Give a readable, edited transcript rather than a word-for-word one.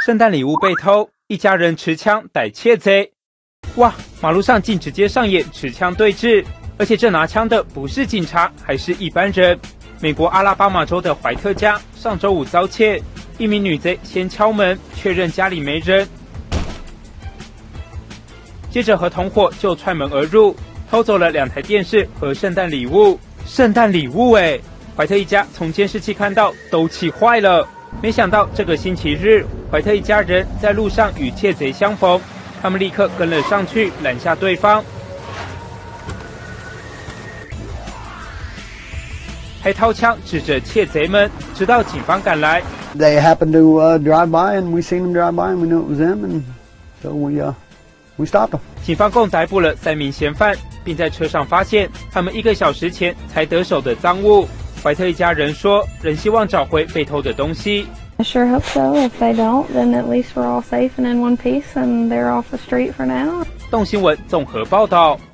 圣诞礼物被偷，一家人持枪逮窃贼。哇，马路上竟直接上演持枪对峙，而且这拿枪的不是警察，还是一般人。美国阿拉巴马州的怀特家上周五遭窃，一名女贼先敲门，确认家里没人，接着和同伙就踹门而入，偷走了2台电视和圣诞礼物。圣诞礼物哎！怀特一家从监视器看到都气坏了。没想到这个星期日，怀特一家人在路上与窃贼相逢，他们立刻跟了上去拦下对方，还掏枪指着窃贼们，直到警方赶来。 They happened to drive by, and we seen them drive by, and we knew it was them, and so we stopped them. 警方共逮捕了3名嫌犯，并在车上发现他们1个小时前才得手的赃物。怀特一家人说，仍希望找回被偷的东西。 I sure hope so. If they don't, then at least we're all safe and in one piece, and they're off the street for now. 动新闻综合报道。